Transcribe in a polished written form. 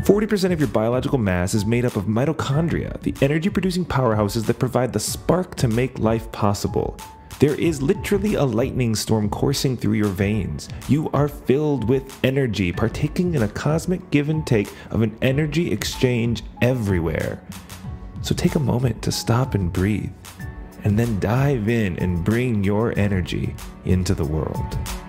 40% of your biological mass is made up of mitochondria, the energy-producing powerhouses that provide the spark to make life possible. There is literally a lightning storm coursing through your veins. You are filled with energy, partaking in a cosmic give and take of an energy exchange everywhere. So take a moment to stop and breathe, and then dive in and bring your energy into the world.